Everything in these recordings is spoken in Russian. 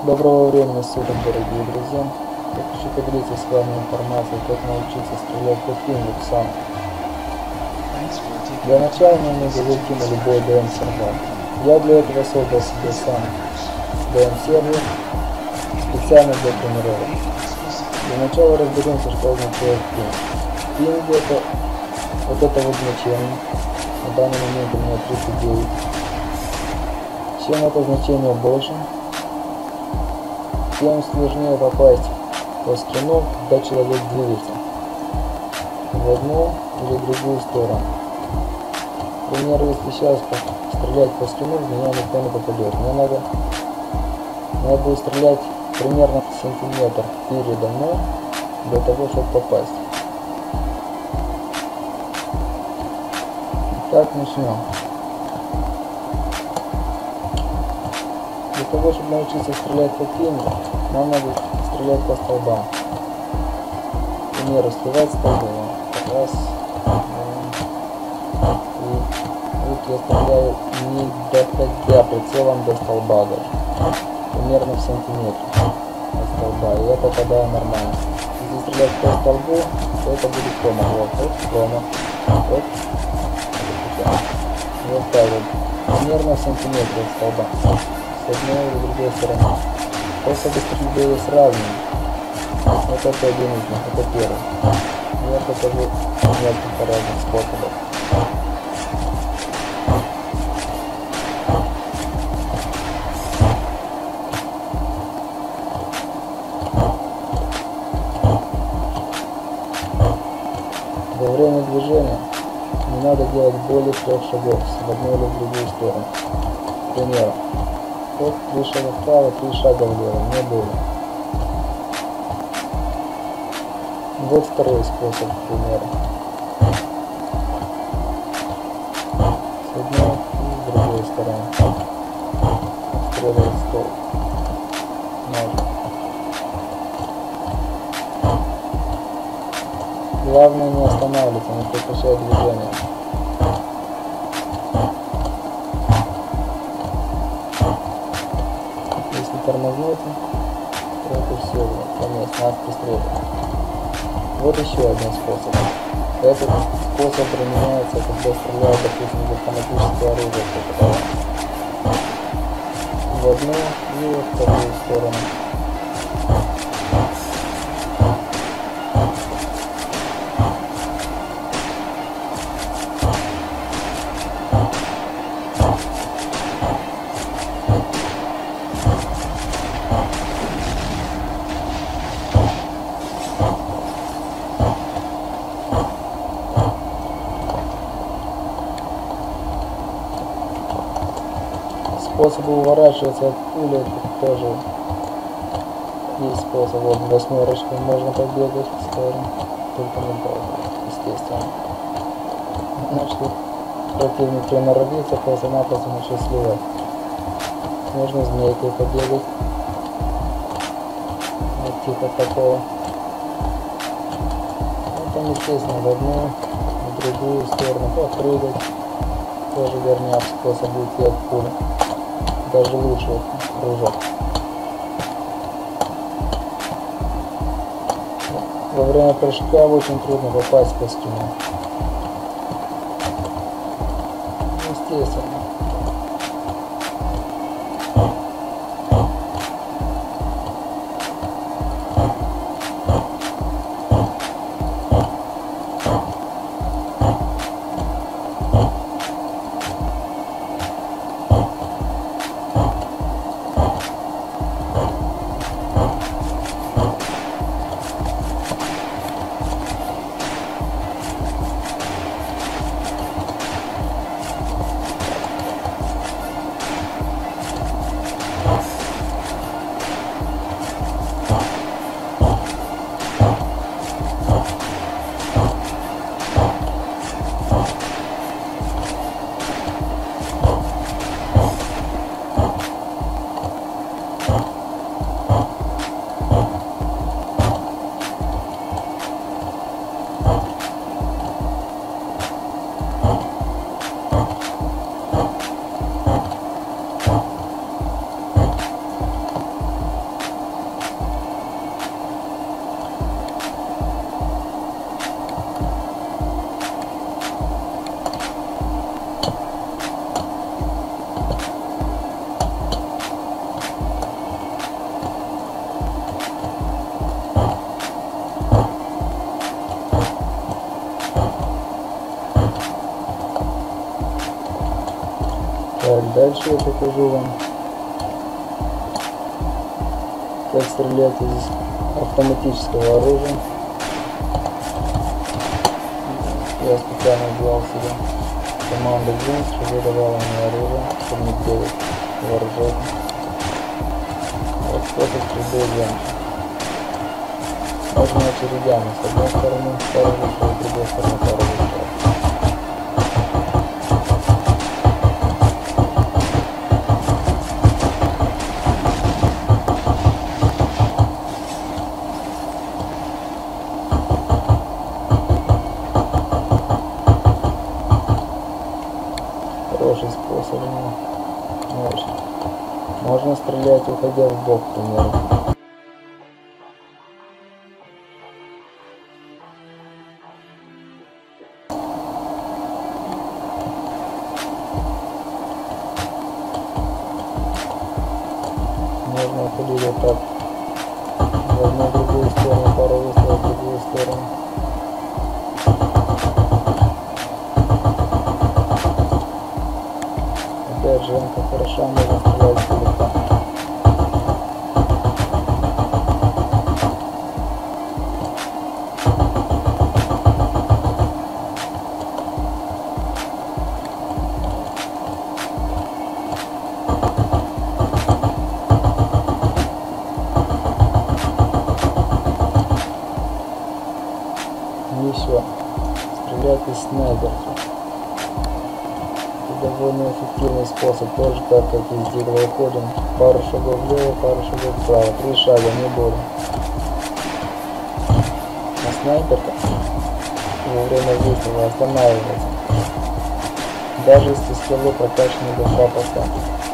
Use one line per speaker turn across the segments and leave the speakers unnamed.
Доброго времени суток, дорогие друзья. Я хочу поделиться с вами информацией, как научиться стрелять по пингу сам. Для начала нам нужно зайти на любой DM-сервер. Я для этого создал себе сам DM-сервер специально для тренировок. Для начала разберемся, что означает пинг. Пинг это вот это вот значение. На данный момент у меня 39. Чем это значение больше, тем сложнее попасть по скину, когда человек движется в одну или другую сторону. К примеру, если сейчас стрелять по скину, в меня никто не попадет. Мне надо будет стрелять примерно сантиметр передо мной для того, чтобы попасть. Итак, начнем. Для того, чтобы научиться стрелять по пингу, нам надо стрелять по столбам. К примеру, сливать столбы. Раз, и вот я стреляю, не доходя прицелом до столба даже. Примерно в сантиметре от столба. И я попадаю нормально. Если стрелять по столбу, то это будет промах. Вот промах. Вот. Вот так вот. Примерно в сантиметре от столба. С одной или другой стороны. Способы стрельбы есть разные. Вот это один из них, это первый. Я покажу несколько разных способов. Во время движения не надо делать более 3 шагов в одну или в другую сторону. К примеру, вот 3 шага вправо, 3 шага влево, не более. Вот второй способ, к примеру. С одной и с другой стороны. Стреляет стол. Ножик. Главное не останавливаться, не прекращать движение. Если тормознете, то это все, конец, нас пристрелят. Вот еще один способ. Этот способ применяется, когда стреляют, допустим, из автоматического оружия. В одну и в вторую сторону. Способы уворачиваться от пули тоже есть способ. Вот 8-рочкой можно побегать в сторону, только не долго, естественно. Значит, противник приноровится, просто-напросто начнет сливать. Можно змейкой побегать. Вот типа такого. Потом, естественно, в одну, в другую сторону попрыгать. Тоже верняк способ уйти от пули. Даже лучше прыжок. Во время прыжка очень трудно попасть по скину. Естественно. Дальше я покажу вам, как стрелять из автоматического оружия. Я специально взял себе команду Джинс, чтобы давала мне оружие, чтобы не делать вооружение. Вот способ стрельбы из лемча. Можно очередями, с одной стороны пару выстрелов, с другой стороны пару выстрелов. Хороший способ, но очень. Можно стрелять, уходя в бок, к примеру. Можно уходить вот так в одну, в другую сторону, пару выстрелов в другую сторону. Опять же, он как хороша, можно стрелять издалека. Еще стрелять из снайперки. Это довольно эффективный способ, тоже так как из дигла уходим. Пару шагов влево, пару шагов вправо, 3 шага, не более. А снайперка во время выстрела останавливается, даже если стрелы прокачаны до 2%.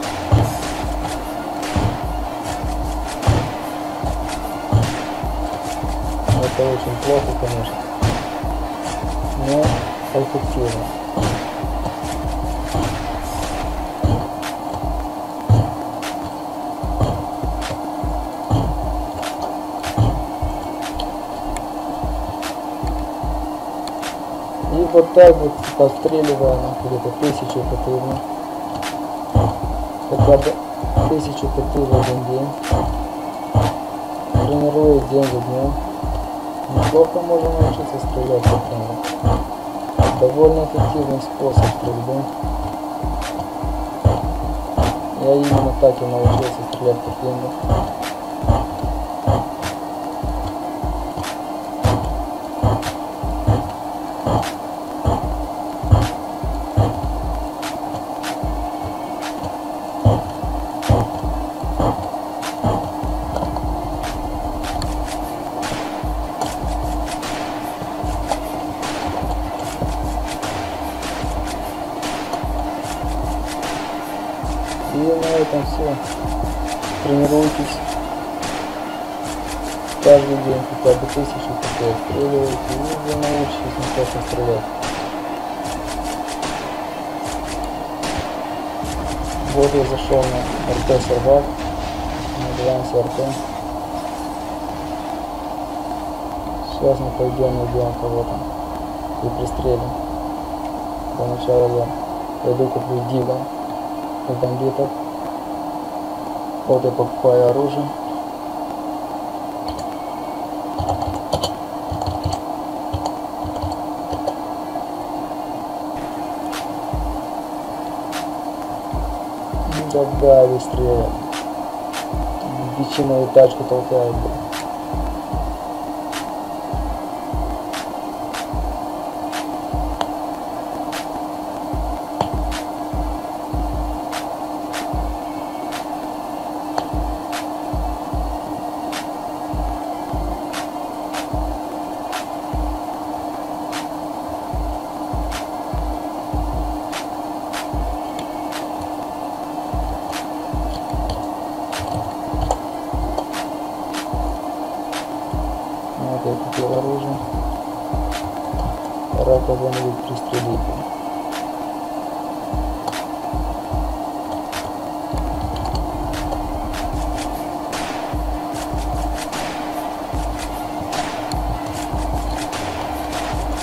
Это очень плохо, конечно, но эффективно. И вот так вот постреливаем где-то 1000 патронов, хотя бы 1000 патронов в один день, тренируясь день за днем. Неплохо можем научиться стрелять по патронам. Довольно эффективный способ стрельбы. Я именно так и научился стрелять по патронам. И на этом все. Тренируйтесь каждый день хотя бы 1000 патронов, стреливайте, и вы научитесь неплохо стрелять. Вот я зашел на РТ сервак, называемся РТ. Сейчас мы пойдем найдем кого-то и пристрелим. Для начала я пойду куплю дигл у бандитов. Вот я покупаю оружие. Да, быстрее. Ветчиновую тачку толкает. Вот я купил оружие. Пора кого-нибудь пристрелить.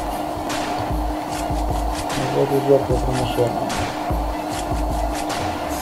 Вот и жертва промышленная.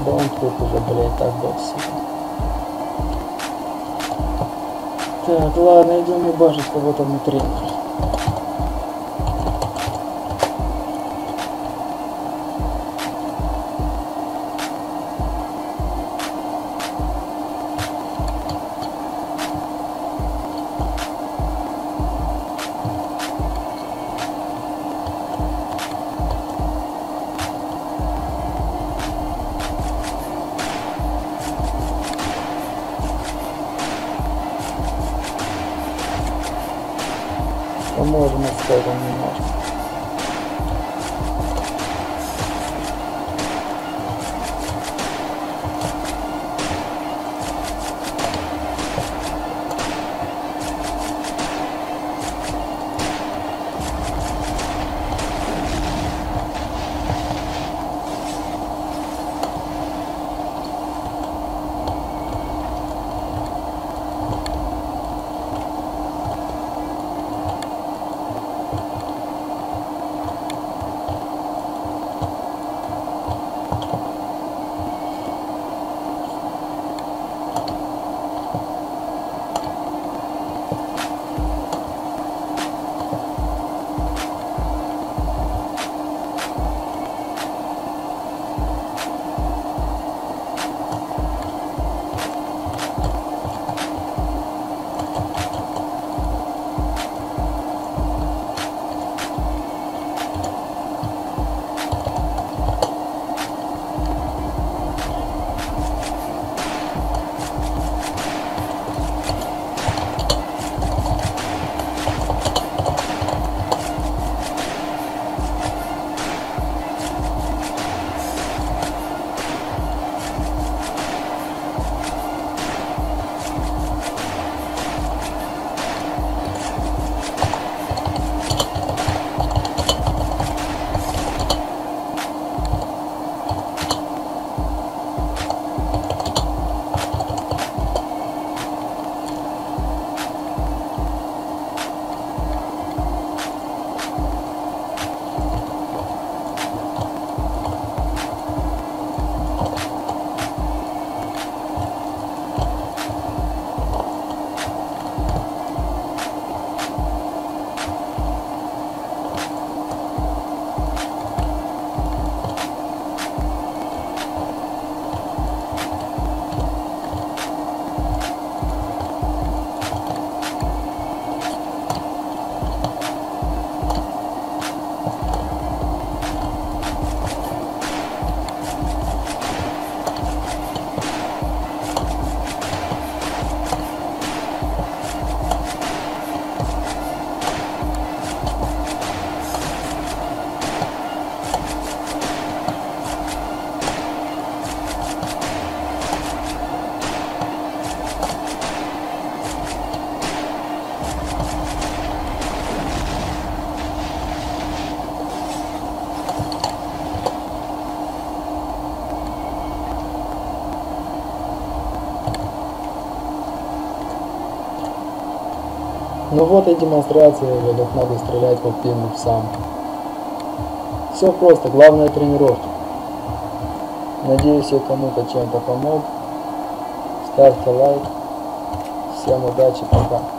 Да он тут уже, блядь, так бот сидит. Так, ладно, идем ебашить кого-то внутри. Поможем отскоком немножко. Ну вот и демонстрация, как надо стрелять по пивным псам. Все просто, главное тренировки. Надеюсь, я кому-то чем-то помог. Ставьте лайк. Всем удачи, пока.